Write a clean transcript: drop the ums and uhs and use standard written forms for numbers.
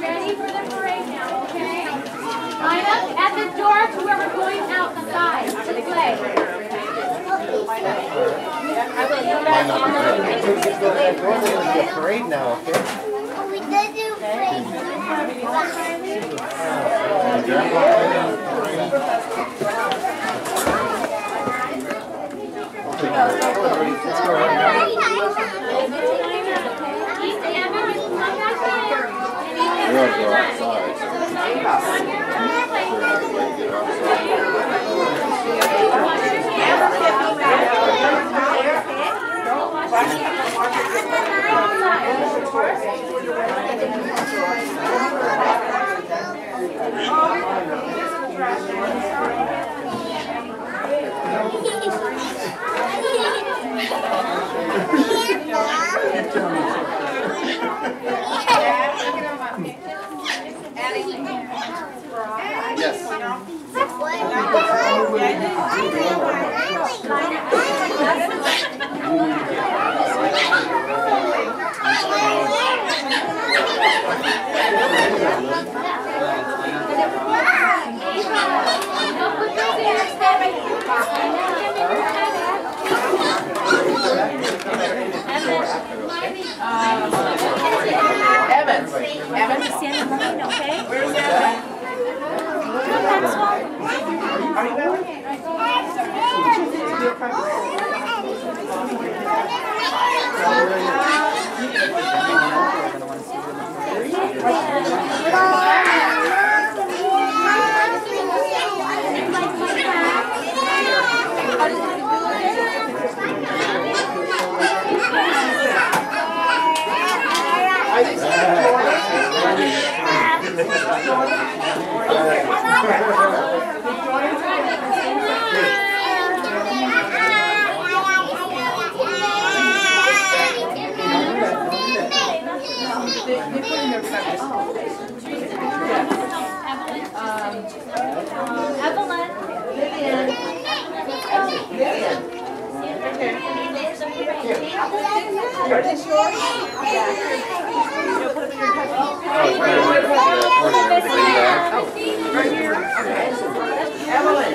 ready for the parade now, okay? Line up at the door to where we're going outside to play. Parade now, okay? We did do parade. Evans, stand in line, okay? Where's Evan? Evelyn, Vivian. Are these yours? Yeah. You'll put them in your cup. Right here. Okay. Evelyn.